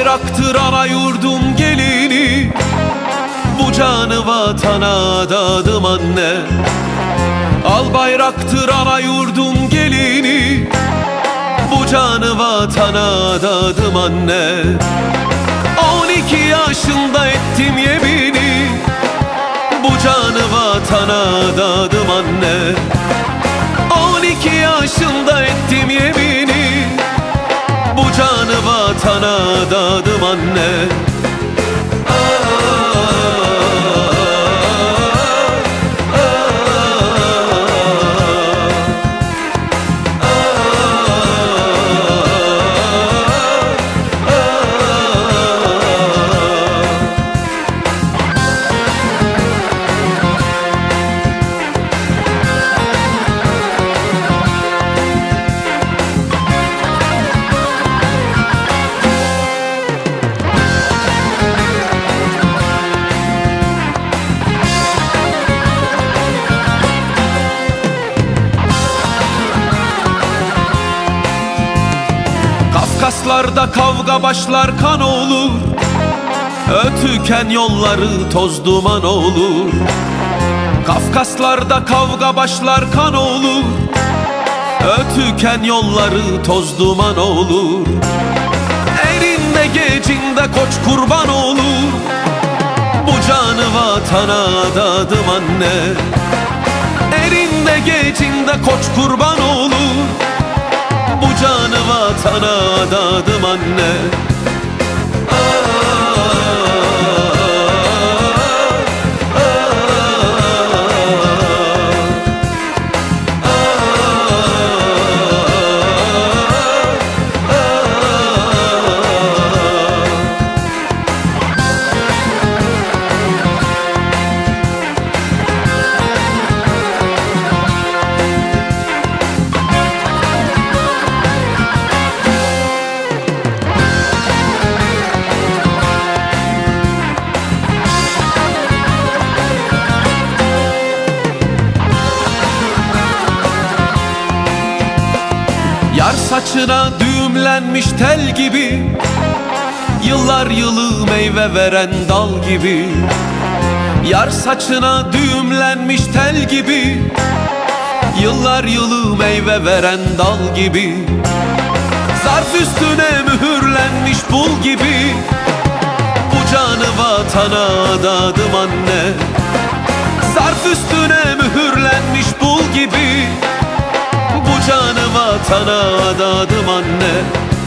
bayraktır ana yurdum gelini, bu canı vatana adadım anne. Al bayraktır ana yurdum gelini, bu canı vatana adadım anne. 12 yaşında ettim yemini, bu canı vatana adadım anne. 12 yaşında ettim yemini, bu canı vatana adadım anne. Kafkaslarda kavga başlar kan olur, ötüken yolları toz duman olur. Kafkaslarda kavga başlar kan olur, ötüken yolları toz duman olur. Erinde gecinde koç kurban olur, bu canı vatana adadım anne. Erinde gecinde koç kurban olur, bu canı vatana adadım anne. Yar saçına düğümlenmiş tel gibi, yıllar yılı meyve veren dal gibi. Yar saçına düğümlenmiş tel gibi, yıllar yılı meyve veren dal gibi. Zarf üstüne mühürlenmiş bul gibi, bu canı vatana adadım anne. Zarf üstüne mühürlenmiş bul gibi, bu canı vatana adadım anne.